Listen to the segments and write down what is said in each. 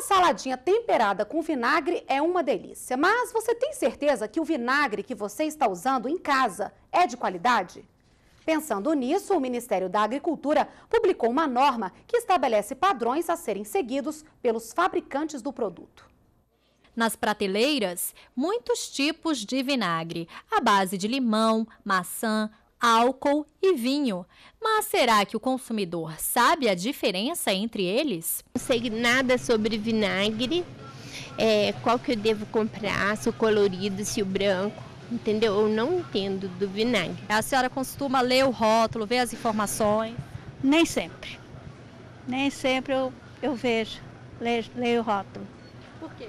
saladinha temperada com vinagre é uma delícia, mas você tem certeza que o vinagre que você está usando em casa é de qualidade? Pensando nisso, o Ministério da Agricultura publicou uma norma que estabelece padrões a serem seguidos pelos fabricantes do produto. Nas prateleiras, muitos tipos de vinagre, à base de limão, maçã, álcool e vinho. Mas será que o consumidor sabe a diferença entre eles? Não sei nada sobre vinagre, qual que eu devo comprar, se o colorido, se o branco, entendeu? Eu não entendo do vinagre. A senhora costuma ler o rótulo, ver as informações? Nem sempre. Nem sempre eu vejo, leio o rótulo. Por quê?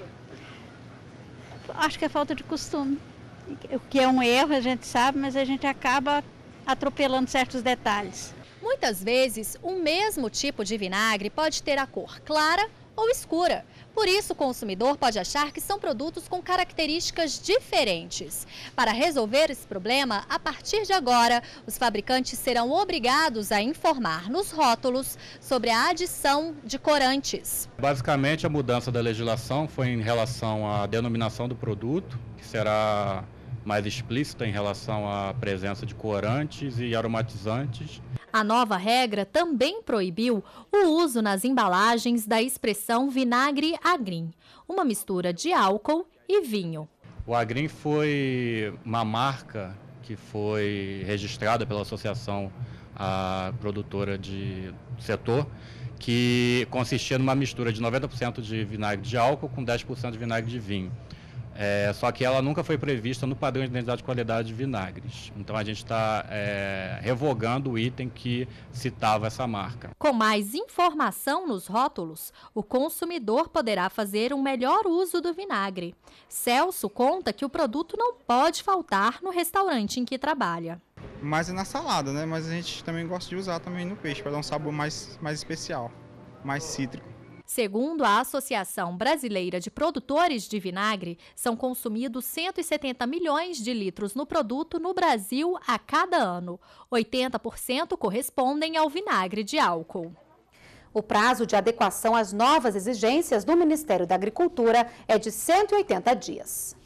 Acho que é falta de costume. O que é um erro, a gente sabe, mas a gente acaba atropelando certos detalhes. Muitas vezes, o mesmo tipo de vinagre pode ter a cor clara ou escura. Por isso, o consumidor pode achar que são produtos com características diferentes. Para resolver esse problema, a partir de agora, os fabricantes serão obrigados a informar nos rótulos sobre a adição de corantes. Basicamente, a mudança da legislação foi em relação à denominação do produto, que será mais explícita em relação à presença de corantes e aromatizantes. A nova regra também proibiu o uso nas embalagens da expressão vinagre agrim, uma mistura de álcool e vinho. O agrim foi uma marca que foi registrada pela Associação Produtora de Setor, que consistia numa mistura de 90% de vinagre de álcool com 10% de vinagre de vinho. Só que ela nunca foi prevista no padrão de identidade de qualidade de vinagres. Então a gente está revogando o item que citava essa marca. Com mais informação nos rótulos, o consumidor poderá fazer um melhor uso do vinagre. Celso conta que o produto não pode faltar no restaurante em que trabalha. Mais é na salada, né? Mas a gente também gosta de usar também no peixe, para dar um sabor mais especial, mais cítrico. Segundo a Associação Brasileira de Produtores de Vinagre, são consumidos 170 milhões de litros no produto no Brasil a cada ano. 80% correspondem ao vinagre de álcool. O prazo de adequação às novas exigências do Ministério da Agricultura é de 180 dias.